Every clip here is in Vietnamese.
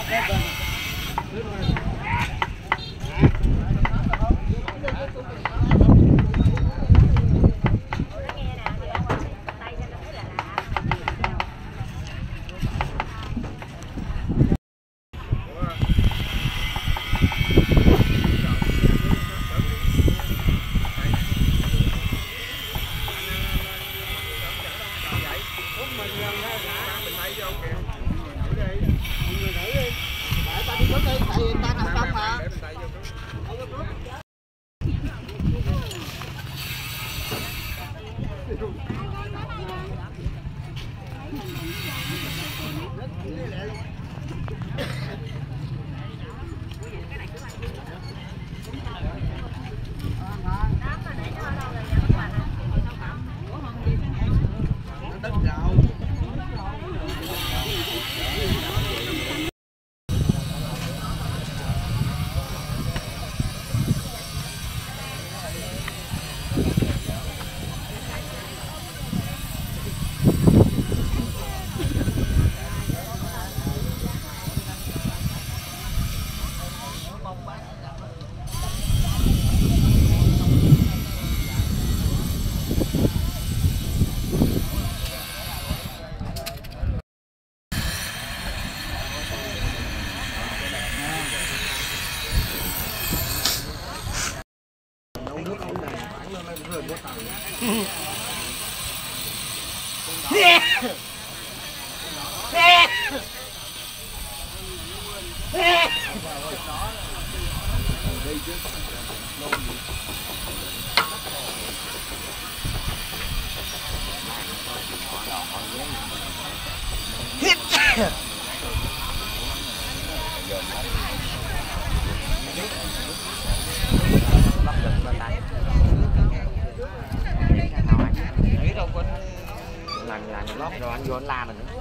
lót rồi anh vô anh la mình nữa.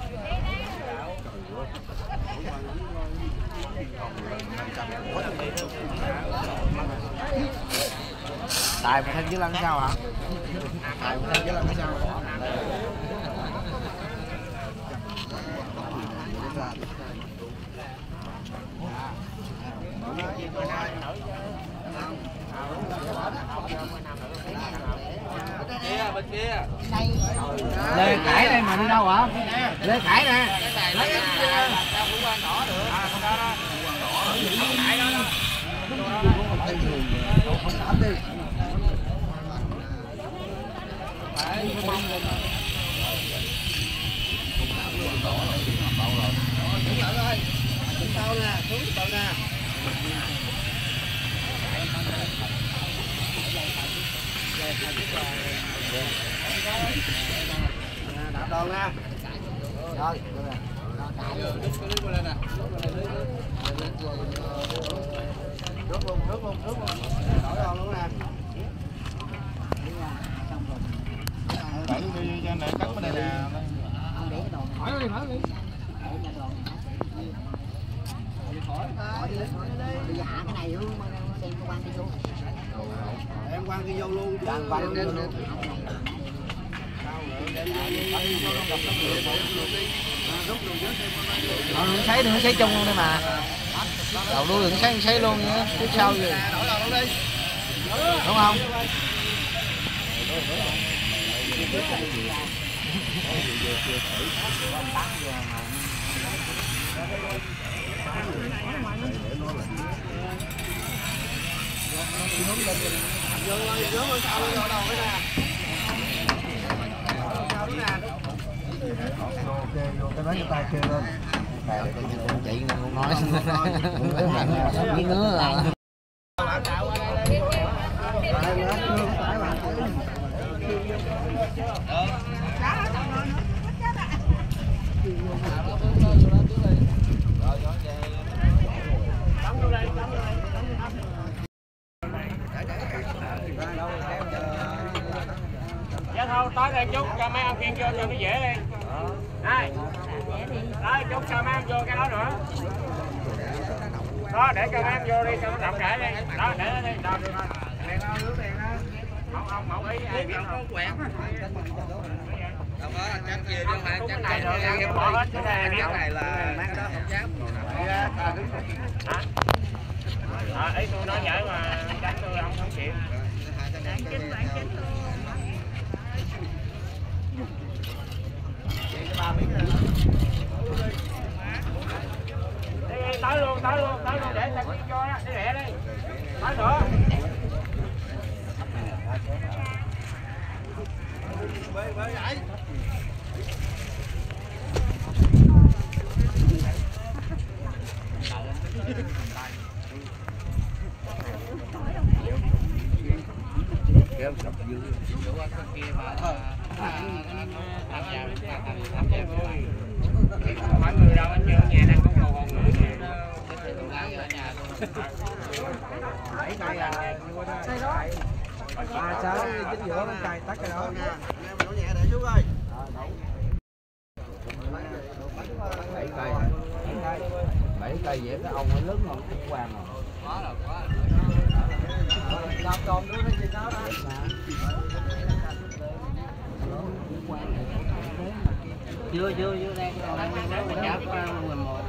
Tại mình thêm dưới lăng sao hả? Tại mình thêm dưới lăng sao? Lê Khải đây mà đi đâu hả? Lê Khải nè. Lấy đạp đòn nha. Rồi. Rút luôn. Đổi đòn luôn nè. Đẩy đi cho này cắt cái này nè. Hỏi đi. Bây giờ hạ cái này luôn, đem quan đi vô. Em quan đi vô luôn. Quan đi luôn. Đừng sấy chung luôn đây mà. Đầu đuôi đừng sấy luôn nhé. Tiếp sau gì. Đúng không? Vô cái nói tay kia lên. Chị không nói. Biết nữa là. Dạ thôi, tới đây chút cho mấy ông kia vô cho nó dễ đi. Đây. Đó, chút cho mấy ông vô cái đó nữa. Đó, để cho mấy ông vô đi cho nó rộng rãi đi. Đó, để nó đi. Đó, được rồi. Tiền đâu, nước tiền đó. Mẫu ý ai biết không? Quẹt. Đâu có, chắc gì chứ mà chắc này rồi, bỏ hết cái này là mang đó không dám. tới luôn để ta cho đó, để lẹ đi. Tới nữa. Mọi người đâu anh chưa nhà đang có con người nè. Bảy cây à, cây đó. À sao chính giữa bên cây tắt cái đó. Đổ nhẹ để xuống ơi. 7 cây. 7 cây vậy cái ông nó lớn hơn cái quan rồi. Quá rồi, quá rồi. Làm còn nữa nó gì đó đó. Chưa đây còn đang chắp 11.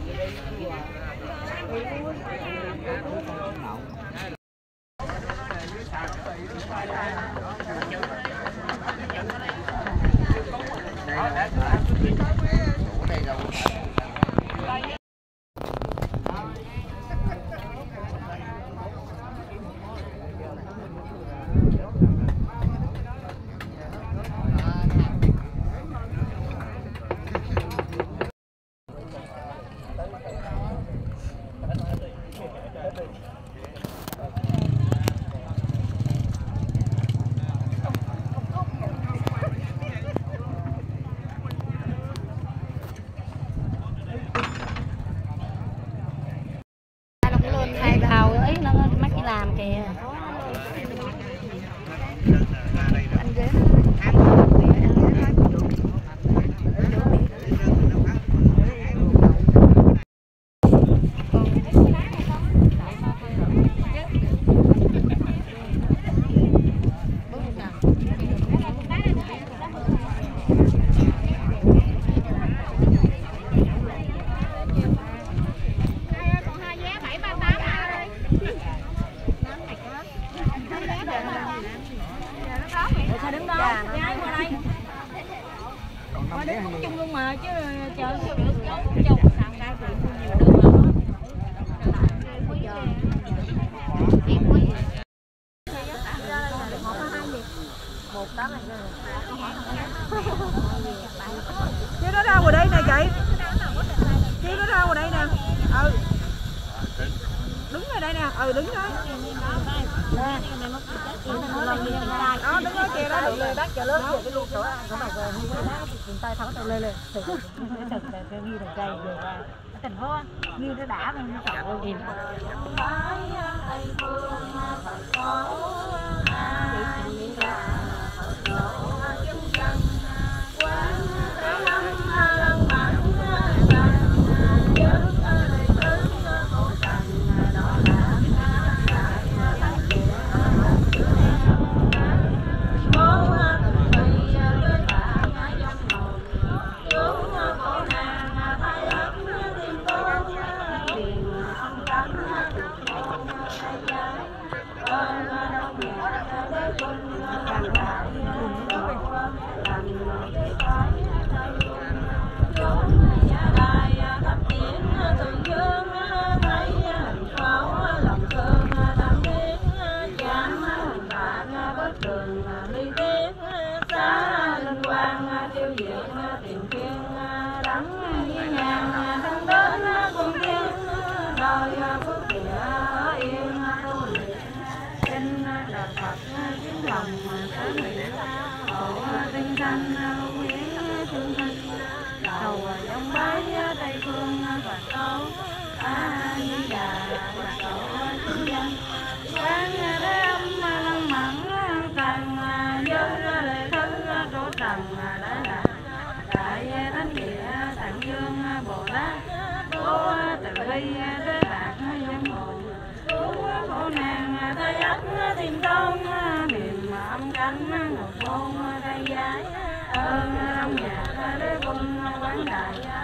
Hai bào ấy nó mắc đi làm kìa. Anh ghế đứng đó, gái qua đây. Qua đứng chung luôn mà chứ chờ được chồng làm ra chuyện nhiều đường một đó là chứ nó ra ngoài đây nè chị, chứ nó ra ngoài đây nè, đứng ở đây nè, đứng đó. Đó đứng đó kia đó, được bác chờ lớn cái luôn chỗ ăn của mày về như thế đó, chúng ta thắng tay lên từ từ ghi được cây về qua thành phố như nó đã bên chọn luôn im. Ơn trong nhà để quân quán đại